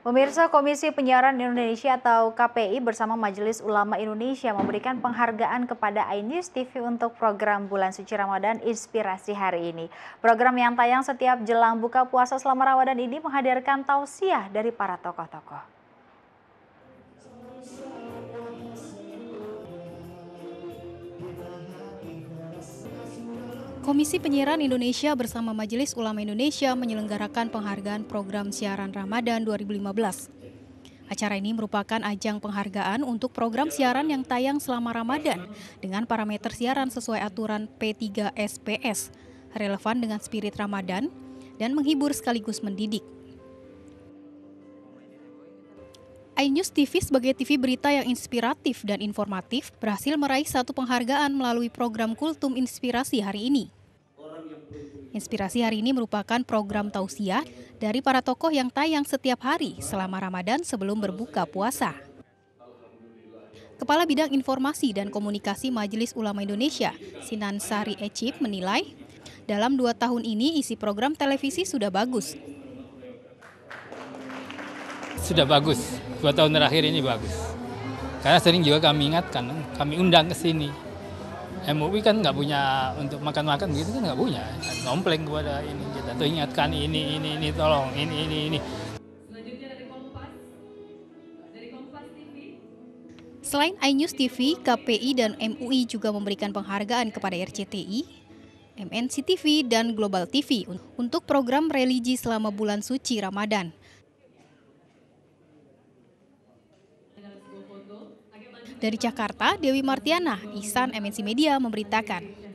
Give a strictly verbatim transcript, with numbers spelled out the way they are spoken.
Pemirsa, Komisi Penyiaran Indonesia atau K P I bersama Majelis Ulama Indonesia memberikan penghargaan kepada iNews T V untuk program Bulan Suci Ramadan Inspirasi hari ini. Program yang tayang setiap jelang buka puasa selama Ramadan ini menghadirkan tausiah dari para tokoh-tokoh. Komisi Penyiaran Indonesia bersama Majelis Ulama Indonesia menyelenggarakan penghargaan program siaran Ramadan dua ribu lima belas. Acara ini merupakan ajang penghargaan untuk program siaran yang tayang selama Ramadan dengan parameter siaran sesuai aturan P tiga S P S, relevan dengan spirit Ramadan, dan menghibur sekaligus mendidik. iNews T V sebagai T V berita yang inspiratif dan informatif berhasil meraih satu penghargaan melalui program Kultum Inspirasi hari ini. Inspirasi hari ini merupakan program tausiah dari para tokoh yang tayang setiap hari selama Ramadan sebelum berbuka puasa. Kepala Bidang Informasi dan Komunikasi Majelis Ulama Indonesia, Sinan Sari Ecip, menilai dalam dua tahun ini isi program televisi sudah bagus. Sudah bagus, dua tahun terakhir ini bagus. Karena sering juga kami ingatkan, kami undang ke sini. M U I kan nggak punya untuk makan-makan begitu kan nggak punya. Komplain kepada ini kita tuh ingatkan ini, ini, ini, tolong, ini, ini, ini. Selanjutnya dari Kompas, dari Kompas T V. Selain iNews T V, K P I dan M U I juga memberikan penghargaan kepada R C T I, M N C T V, dan Global T V untuk program religi selama bulan suci Ramadan. Dari Jakarta, Dewi Martiana, Ihsan M N C Media memberitakan.